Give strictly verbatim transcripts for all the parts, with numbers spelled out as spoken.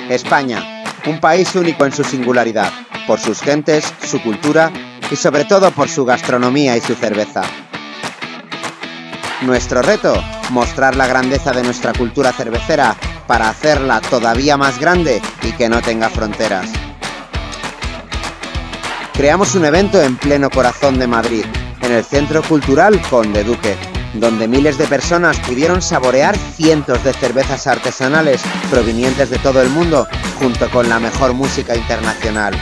España, un país único en su singularidad, por sus gentes, su cultura y sobre todo por su gastronomía y su cerveza. Nuestro reto, mostrar la grandeza de nuestra cultura cervecera para hacerla todavía más grande y que no tenga fronteras. Creamos un evento en pleno corazón de Madrid, en el Centro Cultural Conde Duque, donde miles de personas pudieron saborear cientos de cervezas artesanales provenientes de todo el mundo, junto con la mejor música internacional.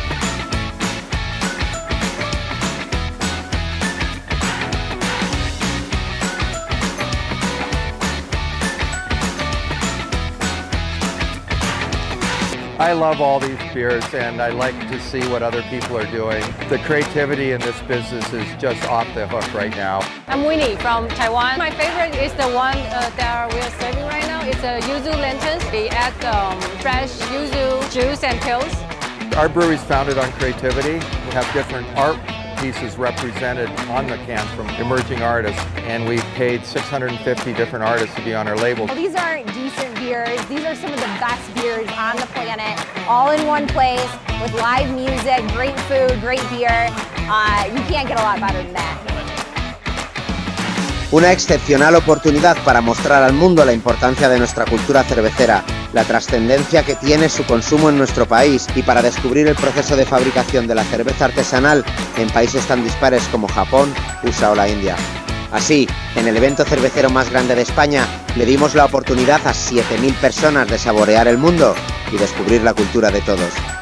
I love all these beers and I like to see what other people are doing. The creativity in this business is just off the hook right now. I'm Winnie from Taiwan. My favorite is the one uh, that we are serving right now. It's a yuzu lanterns. They add um, fresh yuzu juice and pills. Our brewery is founded on creativity. We have different art pieces represented on the can from emerging artists, and we paid six hundred fifty different artists to be on our label. Well, these aren't decent beers. These are some of the best beers on the planet, all in one place with live music, great food, great beer. Uh, you can't get a lot better than that. Una excepcional oportunidad para mostrar al mundo la importancia de nuestra cultura cervecera, la trascendencia que tiene su consumo en nuestro país y para descubrir el proceso de fabricación de la cerveza artesanal en países tan dispares como Japón, U S A o la India. Así, en el evento cervecero más grande de España, le dimos la oportunidad a siete mil personas de saborear el mundo y descubrir la cultura de todos.